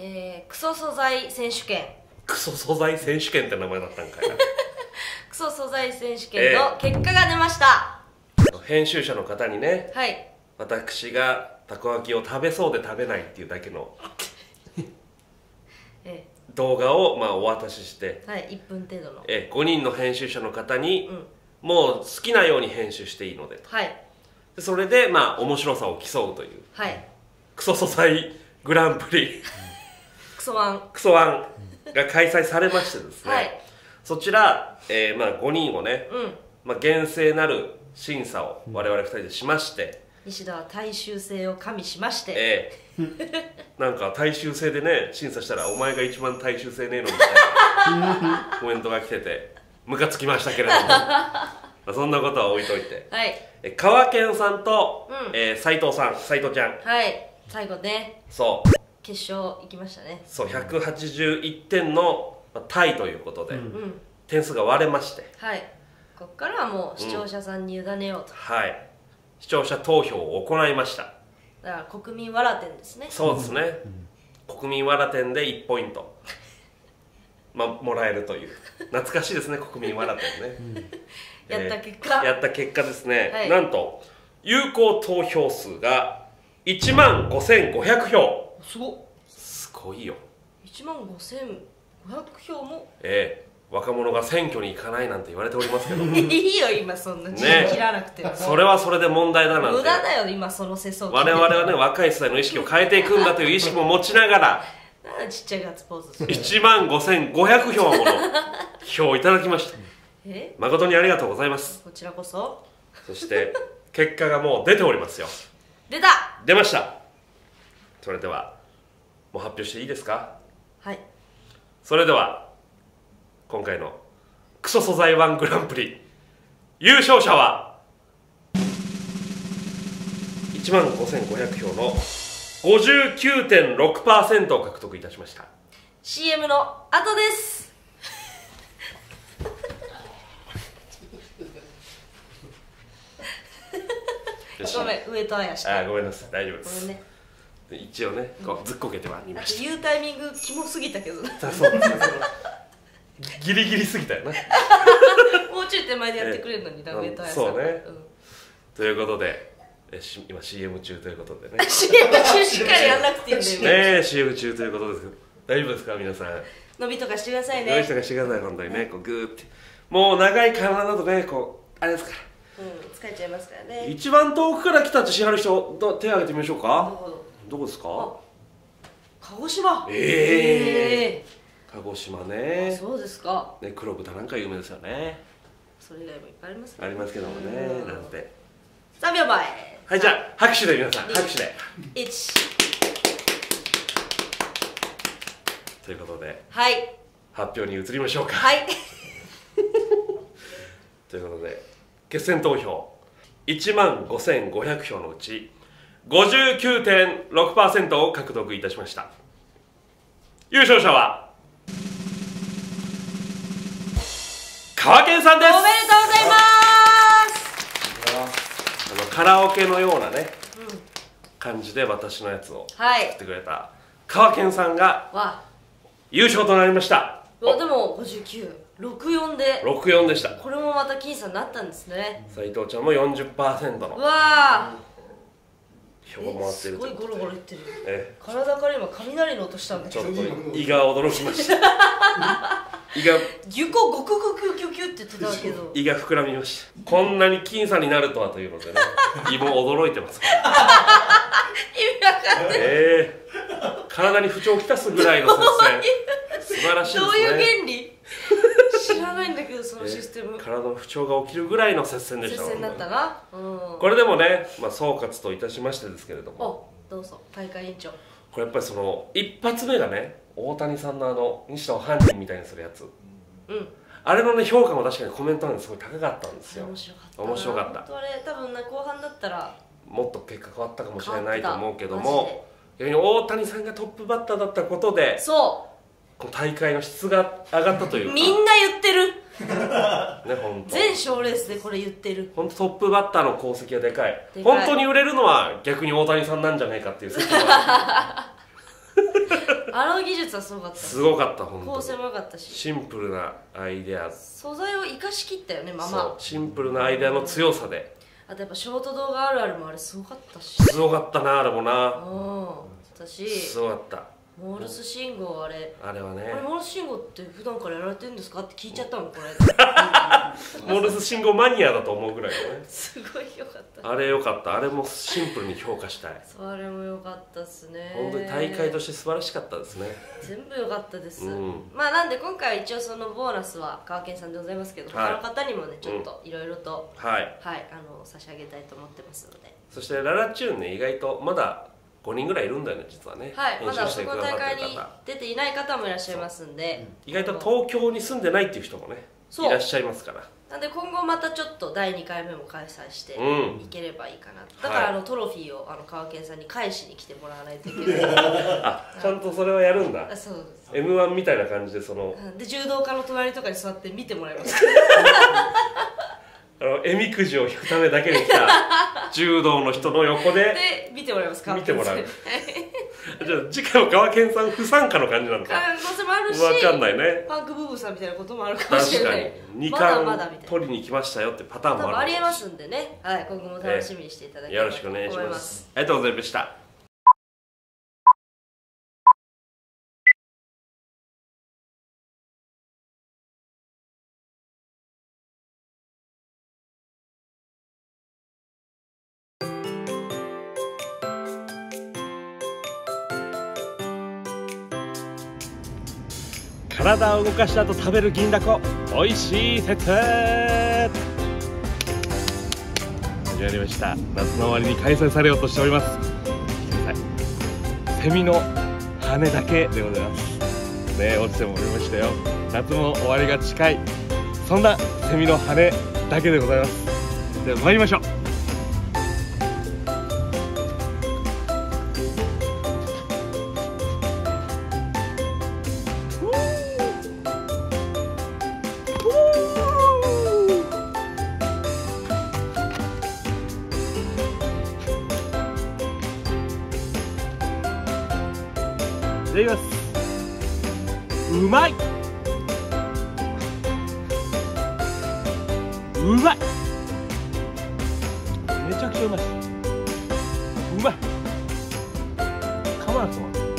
クソ素材選手権。 クソ素材選手権って名前だったんかいな。 クソ素材選手権の結果が出ました。 編集者の方にね、 はい。 私がたこ焼きを食べそうで食べないっていうだけの動画をお渡しして、 はい、1分程度の 5人の編集者の方に、もう好きなように編集していいのでと、 はい、 でそれで面白さを競うという、 はい、 クソ素材グランプリクソワンが開催されましてですね、 はい、 そちら、5人をね、厳正なる審査を我々2人でしまして、 西田は大衆性を加味しまして、 なんか大衆性でね審査したらお前が一番大衆性ねえのみたいなコメントが来ててムカつきましたけれどもそんなことは置いといて、 はい、 川健さんと、斉藤ちゃん、 はい、最後ね、 そう決勝行きましたね。 そう181点のタイということで、点数が割れまして、 はい、ここからはもう視聴者さんに委ねようと、 はい、視聴者投票を行いました。 だから国民わら点ですね。 そうですね、国民わら点で1ポイントもらえるという懐かしいですね、国民わら点ね、 やった結果ですね、 はい、 なんと有効投票数が15,500票。すごいよ。 15,500票も。 若者が選挙に行かないなんて言われておりますけどいいよ今そんな字切らなくても、 それはそれで問題だなんて。 無駄だよ今その世相。 我々はね若い世代の意識を変えていくんだという意識も持ちながらなんでちっちゃいガッツポーズする 15,500票もの票をいただきました。誠にありがとうございます。 こちらこそ。 そして結果がもう出ておりますよ。 出ました。それではもう発表していいですか。 はい、 それでは今回のクソ素材1グランプリ優勝者は15,500票の 59.6% を獲得いたしました。 CM の後です。ごめん、上戸彩しか。 ごめんなさい、大丈夫です。 ごめんね。 一応ねこうずっこけてはみました。 言うタイミングキモすぎたけどな。 そうですねギリギリすぎたよなもうちょい手前でやってくれるのにな、上戸彩さん。 そうね、ということで今 CM 中ということでね CM 中しっかりやんなくていいんだよね。CM 中ということですけど大丈夫ですか皆さん。 伸びとかしてくださいね。 伸びとかしてください本当にね。こうグーってもう長い体だとねこうあれですから、 疲れちゃいますからね。 一番遠くから来たってしはる人手を挙げてみましょうか。どこですか。 鹿児島。 鹿児島ね。 そうですかね、黒豚なんか有名ですよね。 それ以外もいっぱいありますね。 ありますけどもね。なんて 3秒前。 はい、じゃあ拍手で皆さん拍手で 1 ということで、 はい、 発表に移りましょうか。 はいということで決選投票15,500票のうち 59.6% を獲得いたしました。優勝者は川健さんです。 おめでとうございます。 カラオケのようなね、感じで私のやつを作ってくれた川健さんが優勝となりました。 でも59、64で 64でした。 これもまた僅差になったんですね。 斉藤ちゃんも 40% の票をもらってる。 すごいゴロゴロいってる。体から今雷の音したんだけど、 ちょっと胃が驚きました胃がギュコゴクゴクギュキュって言ってたけど胃が膨らみました。こんなに僅差になるとはというのでね胃も驚いてます意味わかんない。 体に不調をきたすぐらいの接戦素晴らしいですね。 どういう原理知らないんだけどそのシステム。 体の不調が起きるぐらいの接戦でした。 接戦だったな。 これでもね、総括といたしましてですけれども、 どうぞ大会委員長。 これやっぱりその一発目がね大谷さんの西田を犯人みたいにするやつ、あれのね評価も確かにコメント欄ですごい高かったんですよ。面白かった。 本当あれ多分後半だったらもっと結果変わったかもしれないと思うけども、逆に大谷さんがトップバッターだったことでこの大会の質が上がったというか。 みんな言ってるね、 本当全賞レースでこれ言ってる。 本当トップバッターの功績はでかい。本当に売れるのは逆に大谷さんなんじゃないかっていう説もあるあの技術はすごかった。 すごかった、本当に構成も良かったし、 シンプルなアイデア、 素材を生かしきったよね、マそうマ。 シンプルなアイデアの強さであとやっぱショート動画あるあるもあれすごかったし。 すごかったな、あれもな。 私すごかった。 モールス信号あれはね、 モールス信号って普段からやられてるんですかって聞いちゃったのこれ。 モールス信号マニアだと思うぐらいのね。 すごい良かった。 あれ良かった。あれもシンプルに評価したい。 そう、あれも良かったっすね。 本当に大会として素晴らしかったですね。 全部良かったです、 うん、 まあなんで今回は一応そのボーナスは川健さんでございますけど、 はい、 他の方にもねちょっといろいろと、 はい差し上げたいと思ってますので。 そしてララチューンね、意外とまだ5人ぐらいいるんだよね、実はね。 はい、まだそ編集してくださこの大会にってる方出ていない方もいらっしゃいますんで、 意外と東京に住んでないっていう人もねいらっしゃいますから。 なんで今後またちょっと第2回目も開催していければいいかな、だからトロフィーを川健さんに返しに来てもらわないといけない。 あ、ちゃんとそれはやるんだ。 そうです。 M1 みたいな感じで、そので柔道家の隣とかに座って見てもらいます。 えみくじを引くためだけに来た柔道の人の横で見てもらいます。 見てもらう。じゃあ次回は川健さん不参加の感じなのか。 可能性もあるし、 分かんないね。 パンクブーブーさんみたいなこともあるかもしれない。 確かに2 まだまだみたいな冠取りに来ましたよってパターンもある。 ありえますんでね、はい、今後も楽しみにしていただければと思います。 よろしくお願いします。ありがとうございました。体を動かした後食べる銀だこ、おいしい説。始まりました。夏の終わりに開催されようとしております。見てください。セミの羽だけでございますね。落ちてもおりましたよ。夏も終わりが近い、そんなセミの羽だけでございます。では参りましょう。いただきます。うまい、うまい、めちゃくちゃうまいです。うまい、噛まなくてもうまい。